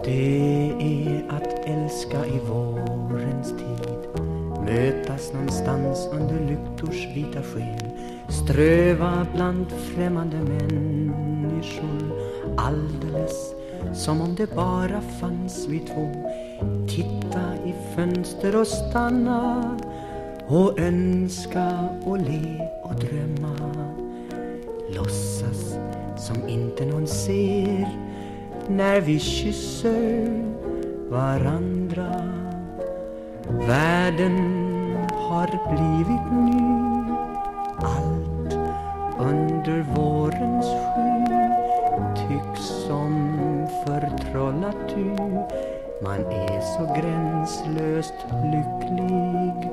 Det är att älska i vårens tid, mötas någonstans under lyktors vita sken, ströva bland främmande människor, alldeles som om det bara fanns vi två. Titta i fönster och stanna och önska och le och drömma, låtsas som inte någon ser när vi kysser varandra. Världen har blivit ny, allt under vårens sky tycks som förtrollat ty. Man är så gränslöst lycklig.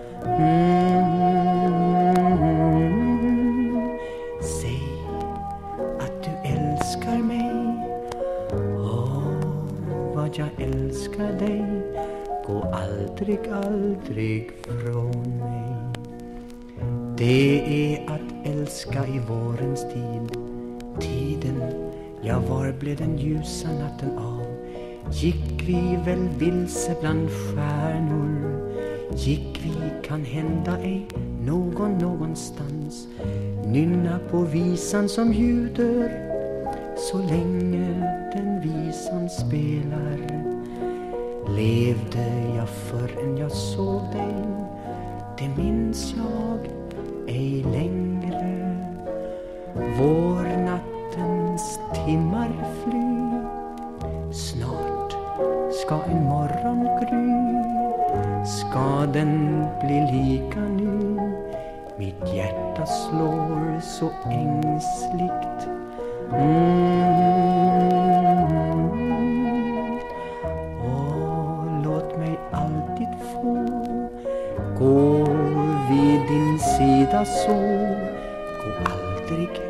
Säg att du älskar mig, vad jag älskar dig. Gå aldrig, aldrig från mig. Det är att älska i vårens tid. Tiden, ja, var blev den ljusa natten av? Gick vi väl vilse bland stjärnor? Gick vi kan hända ej någonstans? Nynna på visan som ljuder så länge den visan spelar. Levde jag förrän jag såg dig, det minns jag ej längre. Vårnattens timmar fly, snart ska en morgon gry. Ska den bli lika ny? Mitt hjärta slår så ängsligt. Låt mig alltid få gå vid din sida så. Gå aldrig